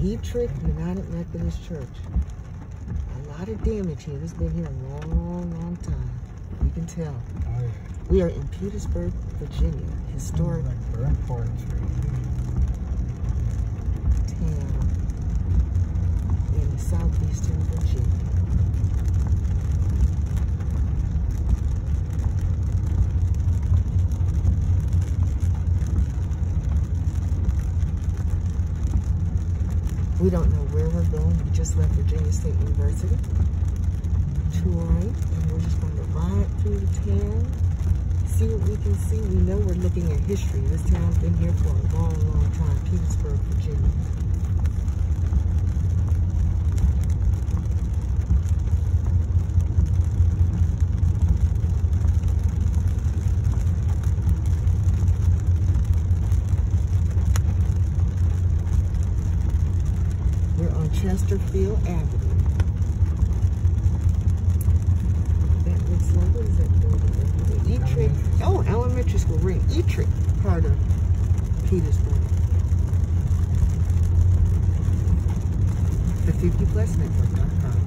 Ettrick United Methodist Church. A lot of damage here. It's been here a long, long time. You can tell. Oh, yeah. We are in Petersburg, Virginia. Historic Very important town in southeastern Virginia. We don't know where we're going. We just left Virginia State University, touring, and we're just going to ride through the town, see what we can see. We know we're looking at history. This town's been here for a long, long time. Petersburg, Virginia. Chesterfield Ave. That looks like, what is that building? Ettrick. Oh, elementary school. We're in Ettrick, part of Petersburg. The 50PlusNetwork.com.